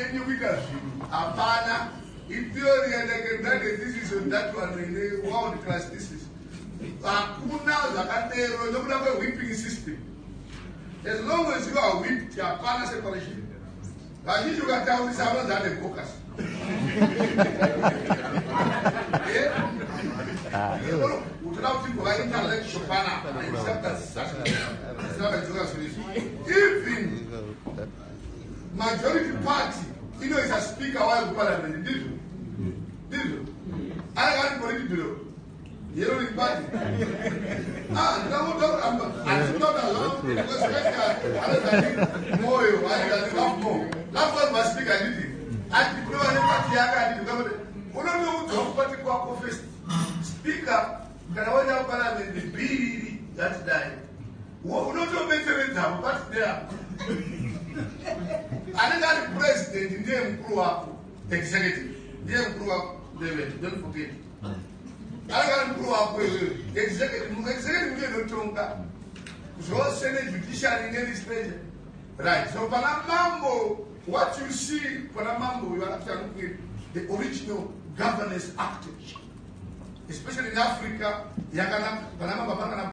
you with us. Apana, if theory and that this is on that one in the world class this is. Akuna zakatero, no have a whipping system. As long as you are whipped, you are apana separation. But you can tell this about that the focus. Even majority party, you know, is a speaker of parliament. Did you? I got political bureau. You know the party. I'm not alone because I got more. That's what my speaker did. I did not party. I got office. Speaker, can I order parliament the bill that died? What not to mention them, but there. Another president, name grew up, executive, name grew up, don't forget. I grew up with executive, so Senate judiciary in any stage. Right, so Panamambo, what you see, Panamambo, you are actually the original governance act. Especially in Africa, Panama